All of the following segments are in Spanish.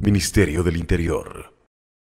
Ministerio del Interior.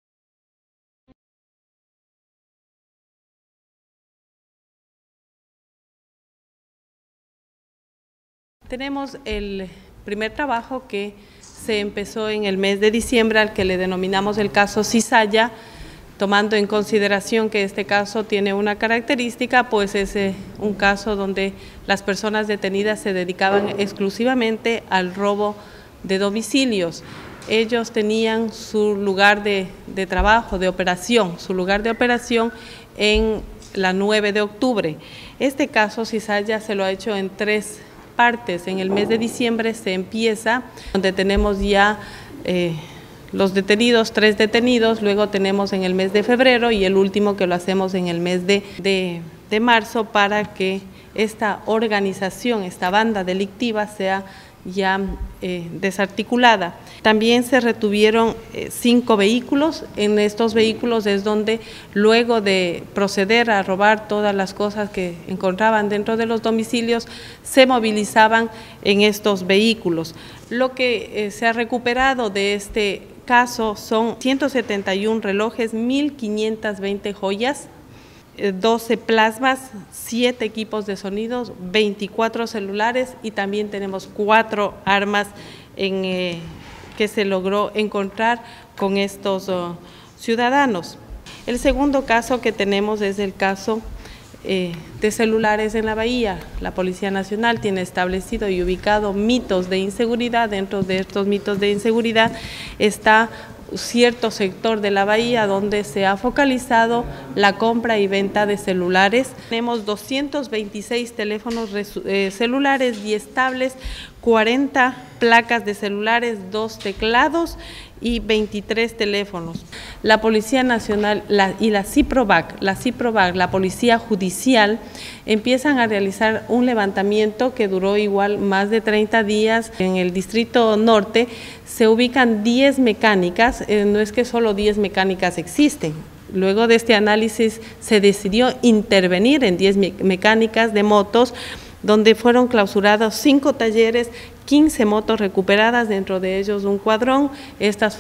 Tenemos el primer trabajo que se empezó en el mes de diciembre, al que le denominamos el caso Cizalla, tomando en consideración que este caso tiene una característica, pues es un caso donde las personas detenidas se dedicaban exclusivamente al robo de domicilios. Ellos tenían su lugar de trabajo, de operación, su lugar de operación en la 9 de octubre. Este caso Cizalla se lo ha hecho en 3 partes. En el mes de diciembre se empieza, donde tenemos ya los detenidos, 3 detenidos, luego tenemos en el mes de febrero y el último que lo hacemos en el mes de marzo, para que esta organización, esta banda delictiva sea ya desarticulada. También se retuvieron 5 vehículos. En estos vehículos es donde, luego de proceder a robar todas las cosas que encontraban dentro de los domicilios, se movilizaban en estos vehículos. Lo que se ha recuperado de este caso son 171 relojes, 1.520 joyas, 12 plasmas, 7 equipos de sonidos, 24 celulares y también tenemos 4 armas que se logró encontrar con estos ciudadanos. El segundo caso que tenemos es el caso de celulares en la Bahía. La Policía Nacional tiene establecido y ubicado mitos de inseguridad. Dentro de estos mitos de inseguridad está cierto sector de la Bahía donde se ha focalizado la compra y venta de celulares. Tenemos 226 teléfonos celulares, 10 tablets, 40 placas de celulares, 2 teclados y 23 teléfonos. La Policía Nacional y la CIPROVAC, la Policía Judicial, empiezan a realizar un levantamiento que duró igual más de 30 días. En el Distrito Norte se ubican 10 mecánicas, no es que solo 10 mecánicas existen. Luego de este análisis se decidió intervenir en 10 mecánicas de motos, donde fueron clausurados 5 talleres, 15 motos recuperadas, dentro de ellos un cuadrón. Estas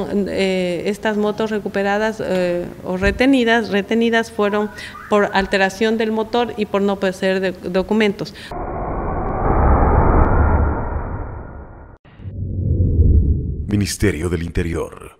motos recuperadas o retenidas fueron por alteración del motor y por no poseer documentos. Ministerio del Interior.